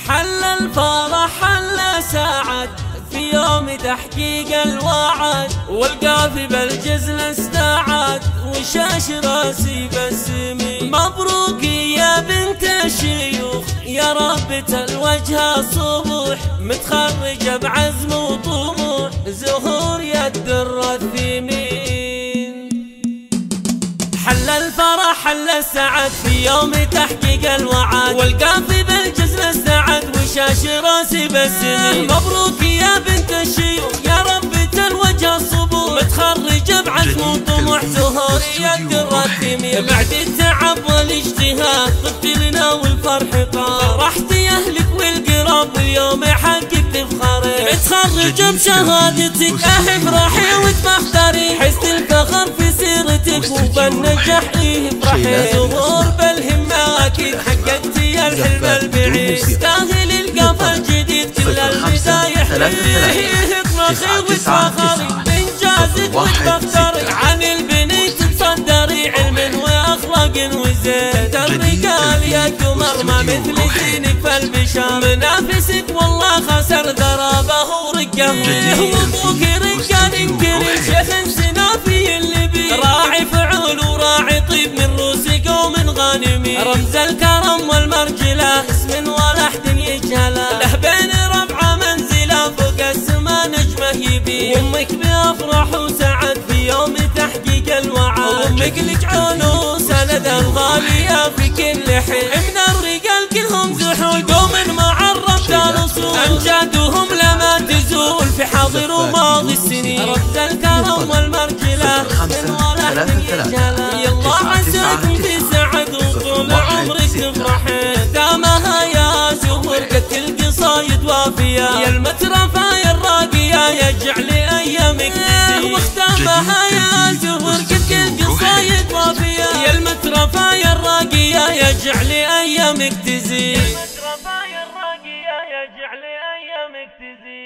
حل الفرح حل ساعد في يوم تحقيق الوعد، والقافي بالجزل استعاد وشاش راسي بسمي. مبروك يا بنت الشيوخ يا ربة الوجه صبوح، متخرجة بعزم وطموح زهور يا الدر الثمين. حل الفرح حل السعد في يوم تحقيق الوعد، والقافي بالجزل استعد وشاش راسي بسمي. مبروك يا بنت الشيوخ يا ربة الوجه الصبور، متخرجة بعزم وطموح زهور يا الدر الثمين. بعد التعب والاجتهاد طبت لنا والفرح قار، فرحتي اهلك والقراب واليوم حققت بخارك. متخرجة بشهادتك افرحي وتفخري، حس الفخر في سيرتك وبالنجاح افرحي. زهور بالهمة اكيد حققتي الحلم البعيد، تستاهل القفا الجديد كل المزايح ليه. اطلقي وتفخري بانجازك وتفخري، عن البنيت تصدري علم واخلاق وزين. الرجال يا قمر ما مثل دينك فالبشر، منافسك والله خسر ضربه ورقه. وابوك رجال كريم شيخ سنافي اللي بيه، راعي فعول وراعي طيب من روسك ومن غانمي. رمز الكرم والمرجله اسم ولا احد يجهله، له بين ربعه منزله فوق السما نجمه يبي. وامك بافرح وسعد في يوم تحقيق الوعد، وامك لك عون وسند الغاليه في كل حين. من الرجال كلهم زحول قوم مع الربط الاصول، امجادهم لما تزول في حاضر وماضي السنين. رمز الكرم والمرجله اسم ولا احد يجهله، يلا عساكم في سعد وطول عمرك تفرحين. دامها يا زهور قد القصايد وافيه، يا المترفه الراقيه يجعل ايامك تزيد. واختامها يا زهور قد القصايد وافيه، يا المترفه الراقيه يجعل ايامك تزيد.